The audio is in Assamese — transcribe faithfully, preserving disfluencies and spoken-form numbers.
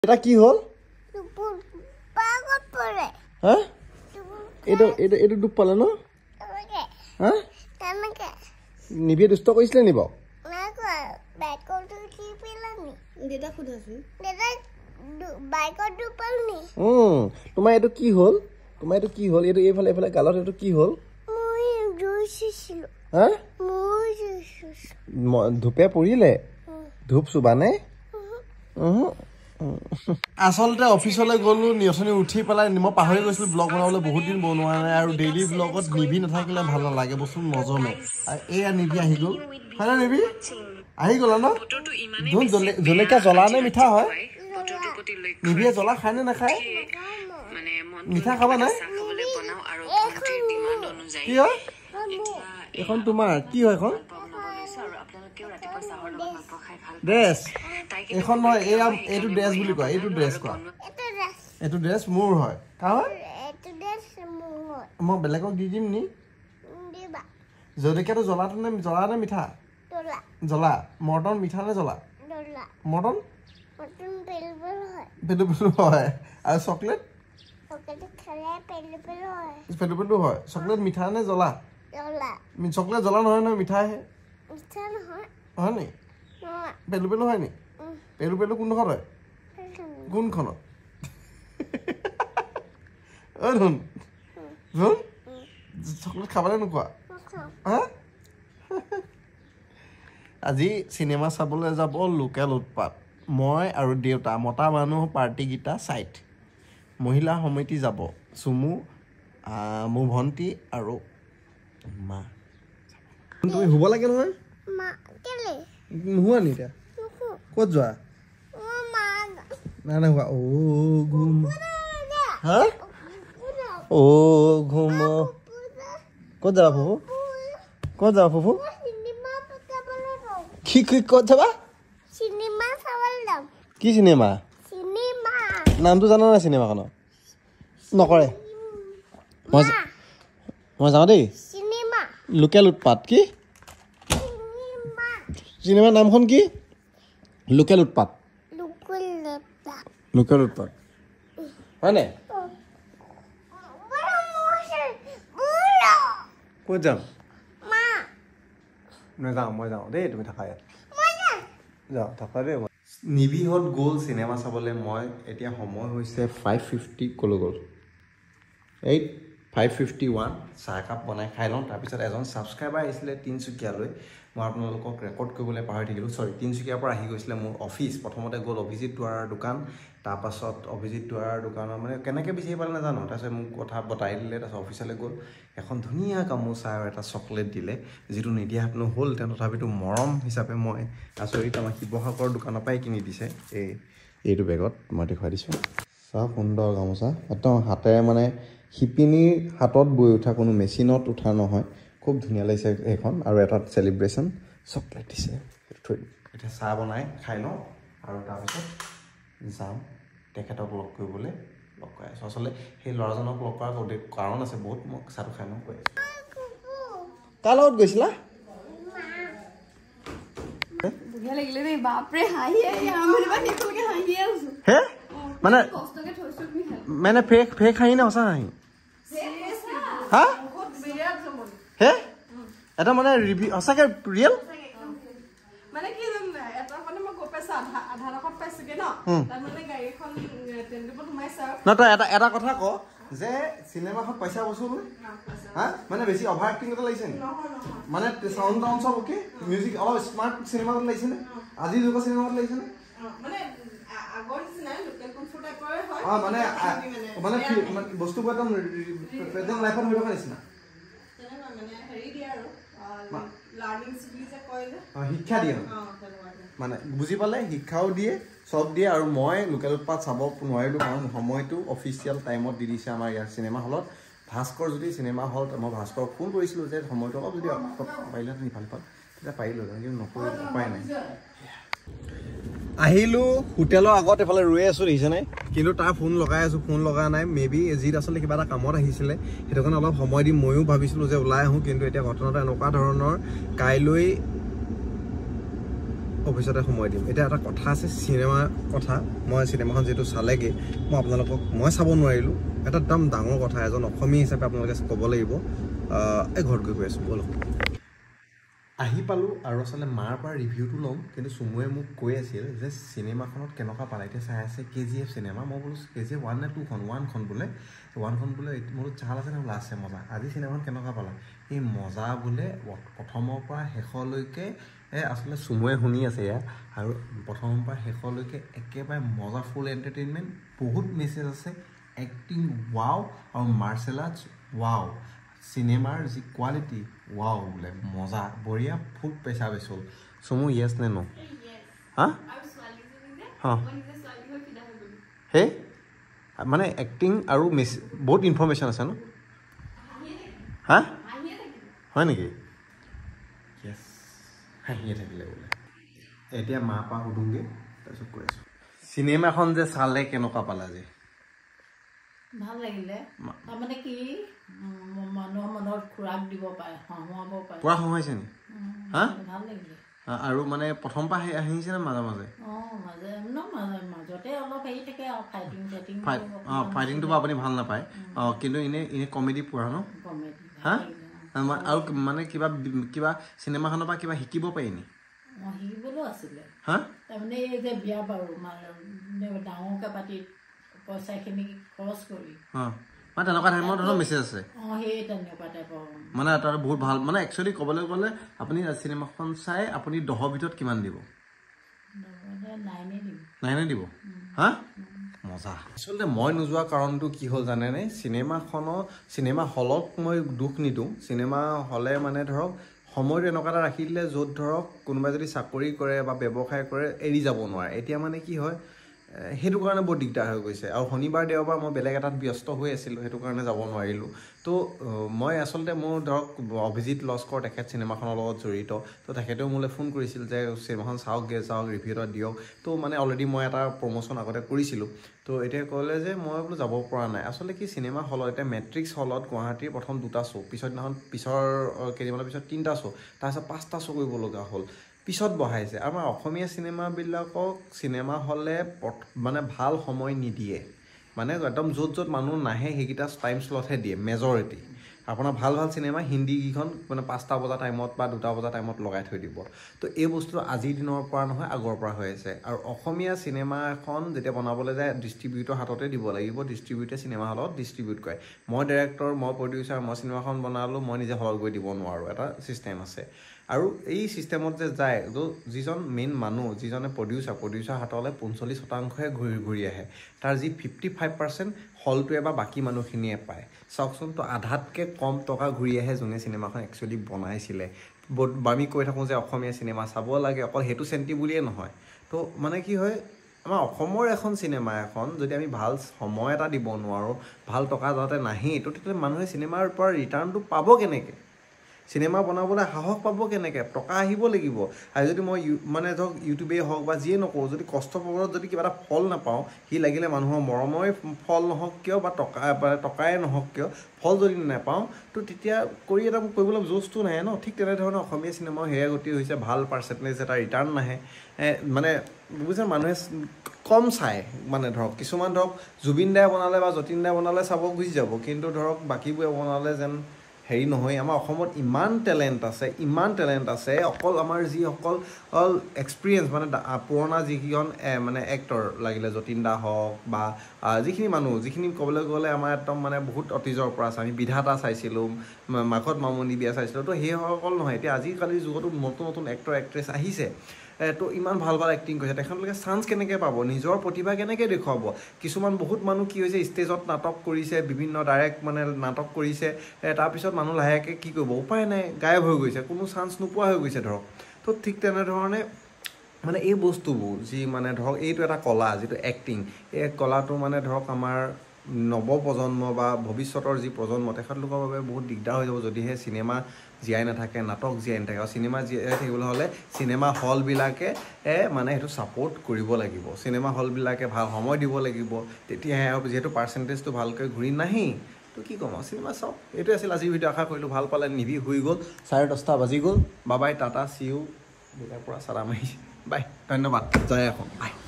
এটা কি হল পাগত পৰে হা এটো এটো এটো দুপ পালে ন তমকে হা তমকে নিবিয়ে দুষ্ট কৰিছিলে নিব না কো বাইকত কি পেলানি দেতা খুদাছে দেতা বাইকত দুপালনি হুম তোমাৰ এটো কি হল তোমাৰ এটো কি হল এটো এইফালে এইফালে গালত এটো কি হল মই দুছিছিলো হা মই দুছিছিলো ধুপে পৰিলে ধুপ সুবানে হুম আসলতে অফিসলৈ গলো নিয়সনি উঠি পেলাই মই পাহৰি গৈছিল ব্লগ বনাবলৈ বহুত দিন বনোৱা নাই আৰু ডেইলি ব্লগত নিবি নাথাকিলে ভাল নালাগে বস্তু নজমে এয়া নিবি আহি গল হয় নিবি আহি গল ন ধুন জলকীয়া জ্বলা নে মিঠা হয় নিবিয়ে জ্বলা খায় নে নাখায় মিঠা খাবা নাই কি হয় এখন তোমাৰ কি হয় এখন ড্ৰেছ এখন নহয় এয়া এইটো ড্ৰেছ বুলি কয় এইটো ড্ৰেছ কোৱা এইটো ড্ৰেছ মোৰ হয় কাৰ এইটো ড্ৰেছ মোৰ মই বেলেগক দি দিম নি দিবা জলকীয়াটো জ্বলাটো নে জ্বলা নে মিঠা জ্বলা জ্বলা মটন মিঠা নে জ্বলা জ্বলা মটন মটন পেলপেল হয় পেলপেল হয় আৰু চকলেট চকলেট খালে পেলপেল হয় পেলপেল হয় চকলেট মিঠা নে জ্বলা জ্বলা চকলেট জ্বলা নহয় নহয় মিঠাহে মিঠা নহয় হয় নি পেলপেল হয় নি পেলপেল কোনডোখৰত হয় কোনখনত ঐ ধুন ধুন চকলেট খাবলৈ নোখোৱা হা আজি চিনেমা চাবলৈ যাব লোকেল উৎপাত মই আৰু দেউতা মতা মানুহ পাৰ্টিকেইটা চাইট মহিলা সমিতি যাব চুমু মোৰ ভণ্টি আৰু মা তুমি শুব লাগে নহয় মা কেলে নোহোৱা নি এতিয়া ক'ত যোৱা নাই নাই হোৱা অ ঘুম হা অ ঘুম ক'ত যাবা ফুফু ক'ত যাবা ফুফু কি কি ক'ত যাবা চিনেমা চাবলৈ যাম কি চিনেমা চিনেমা নামটো জানা নাই চিনেমাখনৰ নকৰে মই মই যাওঁ দেই চিনেমা লোকেল উৎপাত কি চিনেমা চিনেমাৰ নামখন কি লোকেল উৎপাত লোকেল উৎপাত লোকেল উৎপাত হয়নে ক'ত যাম নাযাওঁ মই যাওঁ দেই তুমি থাকা ইয়াত যাওঁ থাকা দেই মই নিবিহঁত গ'ল চিনেমা চাবলৈ মই এতিয়া সময় হৈছে ফাইভ ফিফটি ক'লৈ গ'ল এইট ফাইভ ফিফটি ওৱান চাহ একাপ বনাই খাই লওঁ তাৰপিছত এজন ছাবস্ক্ৰাইবাৰ আহিছিলে তিনিচুকীয়ালৈ মই আপোনালোকক ৰেকৰ্ড কৰিবলৈ পাহৰি থাকিলোঁ চৰি তিনিচুকীয়াৰ পৰা আহি গৈছিলে মোৰ অফিচ প্ৰথমতে গ'ল অভিজিত দুৱাৰাৰ দোকান তাৰপাছত অভিজিত দুৱাৰাৰ দোকানৰ মানে কেনেকৈ বিচাৰি পালে নাজানো তাৰপিছত মোক কথা বতাই দিলে তাৰপিছত অফিচলৈ গ'ল এখন ধুনীয়া গামোচা আৰু এটা চকলেট দিলে যিটো নিদিয়াহেঁতেনো হ'ল তেওঁ তথাপিতো মৰম হিচাপে মই আচৰিত আমাৰ শিৱসাগৰৰ দোকানৰ পৰাই কিনি দিছে এই এইটো বেগত মই দেখুৱাই দিছোঁ চাওক সুন্দৰ গামোচা একদম হাতেৰে মানে শিপিনীৰ হাতত বৈ উঠা কোনো মেচিনত উঠা নহয় খুব ধুনীয়া লাগিছে সেইখন আৰু এটা চেলিব্ৰেশ্যন চকলেট দিছে থৈ এতিয়া চাহ বনাই খাই লওঁ আৰু তাৰপিছত যাম তেখেতক লগ কৰিবলৈ লগ কৰাই আছোঁ আচলতে সেই ল'ৰাজনক লগ কৰাৰ কাৰণ আছে বহুত মই চাহটো খাই মই কৈ আছোঁ কাৰ লগত গৈছিলা হে মানে মানে ফেক ফেক হাঁহি নে সঁচা হাঁহি হা হে এটা মানে ৰিভিউ সঁচাকে ৰিয়েল মানে কি জানা এটা মানে মই গৈ পাইছো আধা আধা লাখত পাইছোগে ন তাৰ মানে গাড়ীখন টেন্ডুপত সোমাইছে ন তই এটা এটা কথা ক যে চিনেমাখন পইচা বসুল হা মানে বেছি অভাৰ এক্টিং এটা লাগিছে নি মানে সাউন্ড টাউন সব ওকে মিউজিক অলপ স্মার্ট সিনেমা লাগিছে নে আজি যুগৰ চিনেমাত লাগিছে নে মানে আগৰ দিনা লোকেল কমফৰ্ট টাইপৰ হয় অ মানে মানে বস্তুবোৰ একদম প্ৰেজেন্ট লাইফত হৈ থকা নিচিনা মানে হেৰি দিয়ে আৰু লাৰ্নিংছ বুলি যে কয় যে শিক্ষা দিয়ে মানে বুজি পালে শিক্ষাও দিয়ে সব দিয়ে আৰু মই লোকেল উৎপাত চাব নোৱাৰিলোঁ কাৰণ সময়টো অফিচিয়েল টাইমত দি দিছে আমাৰ ইয়াৰ চিনেমা হলত ভাস্কৰ যদি চিনেমা হল মই ভাস্কৰক ফোন কৰিছিলোঁ যে সময়টো অলপ যদি পাৰিলেহেঁতেন ইফাল সিফাল তেতিয়া পাৰিলোঁ কিন্তু নকৰি উপায় নাই আহিলোঁ হোটেলৰ আগত এফালে ৰৈ আছোঁ দেখিছেনে কিন্তু তাৰ ফোন লগাই আছোঁ ফোন লগা নাই মে বি এজিত আচলতে কিবা এটা কামত আহিছিলে সেইটো কাৰণে অলপ সময় দিম ময়ো ভাবিছিলোঁ যে ওলাই আহোঁ কিন্তু এতিয়া ঘটনাটো এনেকুৱা ধৰণৰ কাইলৈ অফিচতে সময় দিম এতিয়া এটা কথা আছে চিনেমা কথা মই চিনেমাখন যেটো চালেগে মই আপোনালোকক মই চাব নোৱাৰিলো এটা একদম ডাঙৰ কথা এজন অসমীয়া হিচাপে আপোনালোকে ক'ব লাগিব এই ঘৰত গৈ আছো বলক আহি পালো আৰু আসলে মাৰ পৰা ৰিভিউটো লম কিন্তু সুমুৱে মোক কৈ আছিল যে সিনেমাখনত কেনেকুৱা পালে এতিয়া চাই আছে কেজিএফ সিনেমা মই বলো কেজিএফ ওৱান নে টু খন ওৱান খন বোলে ওৱান খন বোলে মোৰ চাল আছে না লাছে মজা আজি সিনেমাখন কেনেকুৱা পালা এই মজা বোলে প্ৰথমৰ পৰা শেষলৈকে এ আসলে সুমুৱে শুনি আছে ইয়া আৰু প্ৰথমৰ পৰা শেষলৈকে একেবাৰে মজা ফুল এন্টাৰটেইনমেন্ট বহুত মেছেজ আছে এক্টিং ওয়াও আৰু মাৰ্শাল আৰ্টছ ওয়াও সিনেমাৰ যি কোৱালিটি ওয়াও বোলে মজা বঢ়িয়া ফুল পইচা বেচল সুমু ইয়েস নে নো হা হা হে মানে এক্টিং আৰু বহুত ইনফৰমেশ্যন আছে ন হা হয় নেকি ইয়েস হাঁহিয়ে থাকিলে বোলে এতিয়া মা পা সুধোগে তাৰপিছত কৈ আছো সিনেমাখন যে চালে কেনেকুৱা পালা যে ভাল লাগিলে মানে কি মানুহৰ মনত খুৰাক দিব পাৰে হহুৱাব পাৰে পুৰা হহুৱাইছে নি হা ভাল লাগিলে আৰু মানে প্ৰথম পা আহিছে না মাজে মাজে অ মাজে ন মাজে মাজতে অলপ হেৰি থাকে ফাইটিং ফাইটিং অ ফাইটিংটো আপুনি ভাল নাপায় অ কিন্তু ইনে ইনে কমেডি পুৰা ন কমেডি হা আৰু মানে কিবা কিবা চিনেমাখনৰ পৰা কিবা শিকিব পাৰি নি অ শিকিবলো আছিলে হা তাৰমানে এই যে বিয়া বাৰু ডাঙৰকে পাতি পইচাখিনি খৰচ কৰি হা মানে তেনেকুৱা টাইমত ধৰণৰ মেছেজ আছে অ সেই তেনেকুৱা টাইপৰ মানে এটা বহুত ভাল মানে একচুয়ালি ক'বলৈ গ'লে আপুনি চিনেমাখন চাই আপুনি দহৰ ভিতৰত কিমান দিব নাইনে দিব নাইনে দিব হা মজা আচলতে মই নোযোৱা কাৰণটো কি হ'ল জানেনে চিনেমাখনৰ চিনেমা হলত মই দুখ নিদিওঁ চিনেমা হলে মানে ধৰক সময়টো এনেকুৱা এটা ৰাখি দিলে য'ত ধৰক কোনোবাই যদি চাকৰি কৰে বা ব্যৱসায় কৰে এৰি যাব নোৱাৰে এতিয়া মানে কি হয় সেইটো কাৰণে বহুত দিগদাৰ হৈ গৈছে আৰু শনিবাৰ দেওবাৰ মই বেলেগ এটাত ব্যস্ত হৈ আছিলোঁ সেইটো কাৰণে যাব নোৱাৰিলোঁ তো মই আচলতে মোৰ ধৰক অভিজিত লস্কৰ তেখেত চিনেমাখনৰ লগত জড়িত তো তেখেতেও মোলৈ ফোন কৰিছিল যে চিনেমাখন চাওকগৈ চাওক ৰিভিউ এটা দিয়ক তো মানে অলৰেডি মই এটা প্ৰমোশ্যন আগতে কৰিছিলোঁ তো এতিয়া ক'লে যে মই বোলো যাব পৰা নাই আচলতে কি চিনেমা হলত এতিয়া মেট্ৰিক্স হলত গুৱাহাটীৰ প্ৰথম দুটা শ্ব' পিছৰ দিনাখন পিছৰ কেইদিনমানৰ পিছত তিনিটা শ্ব' তাৰপিছত পাঁচটা শ্ব' কৰিব লগা হ'ল পিছত বহাইছে আমাৰ অসমীয়া চিনেমাবিলাকক চিনেমা হলে মানে ভাল সময় নিদিয়ে মানে একদম য'ত য'ত মানুহ নাহে সেইকেইটা টাইম স্লটহে দিয়ে মেজৰিটি আপোনাৰ ভাল ভাল চিনেমা হিন্দী কেইখন মানে পাঁচটা বজা টাইমত বা দুটা বজা টাইমত লগাই থৈ দিব তো এই বস্তুটো আজিৰ দিনৰ পৰা নহয় আগৰ পৰা হৈ আছে আৰু অসমীয়া চিনেমা এখন যেতিয়া বনাবলৈ যায় ডিষ্ট্ৰিবিউটৰ হাততে দিব লাগিব ডিষ্ট্ৰিবিউটে চিনেমা হলত ডিষ্ট্ৰিবিউট কৰে মই ডাইৰেক্টৰ মই প্ৰডিউচাৰ মই চিনেমাখন বনালোঁ মই নিজে হলত গৈ দিব নোৱাৰোঁ এটা ছিষ্টেম আছে আৰু এই সিস্টেমত যে যায় তো যিজন মেইন মানুহ যিজনে প্ৰডিউচাৰ প্ৰডিউচাৰ হাতলৈ পঞ্চল্লিছ শতাংশহে ঘূৰি ঘূৰি আহে তাৰ যি ফিফটি ফাইভ পাৰ্চেণ্ট হলটোৱে বা বাকী মানুহখিনিয়ে পায় চাওকচোন তো আধাতকৈ কম টকা ঘূৰি আহে যোনে চিনেমাখন একচুৱেলি বনাইছিলে আমি কৈ থাকোঁ যে অসমীয়া চিনেমা চাব লাগে অকল সেইটো চেণ্টি বুলিয়ে নহয় তো মানে কি হয় আমাৰ অসমৰ এখন চিনেমা এখন যদি আমি ভাল সময় এটা দিব নোৱাৰোঁ ভাল টকা যাতে নাহেই তো তেতিয়া মানুহে চিনেমাৰ পৰা ৰিটাৰ্ণটো পাব কেনেকৈ চিনেমা বনাবলৈ সাহস পাব কেনেকৈ টকা আহিব লাগিব আৰু যদি মই মানে ধৰক ইউটিউবেই হওক বা যিয়ে নকৰোঁ যদি কষ্ট প্ৰকৰণত যদি কিবা এটা ফল নাপাওঁ সি লাগিলে মানুহৰ মৰমৰে ফল নহওক কিয় বা টকা টকাই নহওক কিয় ফল যদি নাপাওঁ তো তেতিয়া কৰি এটা কৰিবলৈ জোচটো নাহে ন ঠিক তেনেধৰণে অসমীয়া চিনেমাও সেয়া গতি হৈছে ভাল পাৰ্চেণ্টেজ এটা ৰিটাৰ্ণ নাহে মানে বুজিছে মানুহে কম চায় মানে ধৰক কিছুমান ধৰক জুবিন দাই বনালে বা যতীন দাই বনালে চাব গুচি যাব কিন্তু ধৰক বাকীবোৰে বনালে যেন হেৰি নহয় আমাৰ অসমত ইমান টেলেণ্ট আছে ইমান টেলেণ্ট আছে অকল আমাৰ যিসকল অল এক্সপিৰিয়েঞ্চ মানে পুৰণা যিকেইজন মানে এক্টৰ লাগিলে যতীন দা হওক বা যিখিনি মানুহ যিখিনি ক'বলৈ গ'লে আমাৰ একদম মানে বহুত অতীজৰ পৰা আছে আমি বিধাতা চাইছিলোঁ মাঘত মামনি বিয়া চাইছিলোঁ তো সেইসকল নহয় এতিয়া আজিকালিৰ যুগতো নতুন নতুন এক্টৰ এক্ট্ৰেছ আহিছে তো ইমান ভাল ভাল এক্টিং কৰিছে তেখেতলোকে চান্স কেনেকৈ পাব নিজৰ প্ৰতিভা কেনেকৈ দেখুৱাব কিছুমান বহুত মানুহ কি হৈছে ষ্টেজত নাটক কৰিছে বিভিন্ন ডাইৰেক্ট মানে নাটক কৰিছে তাৰপিছত মানুহ লাহেকৈ কি কৰিব উপায় নাই গায়ব হৈ গৈছে কোনো চান্স নোপোৱা হৈ গৈছে ধৰক তো ঠিক তেনেধৰণে মানে এই বস্তুবোৰ যি মানে ধৰক এইটো এটা কলা যিটো এক্টিং এই কলাটো মানে ধৰক আমাৰ নৱপ্ৰজন্ম বা ভৱিষ্যতৰ যি প্ৰজন্ম তেখেতলোকৰ বাবে বহুত দিগদাৰ হৈ যাব যদিহে চিনেমা জীয়াই নাথাকে নাটক জীয়াই নাথাকে আৰু চিনেমা জীয়াই থাকিবলৈ হ'লে চিনেমা হলবিলাকে মানে সেইটো ছাপোৰ্ট কৰিব লাগিব চিনেমা হলবিলাকে ভাল সময় দিব লাগিব তেতিয়াহে যিহেতু পাৰ্চেণ্টেজটো ভালকৈ ঘূৰি নাহি তো কি ক'ম আৰু চিনেমা চাওক এইটোৱে আছিল আজিৰ ভিডিঅ' আশা কৰিলোঁ ভাল পালে নিভি শুই গ'ল চাৰে দহটা বাজি গ'ল বাবাই টাটা চি ইউ পৰা চাৰা মাৰিছে বাই ধন্যবাদ যায় এখন বাই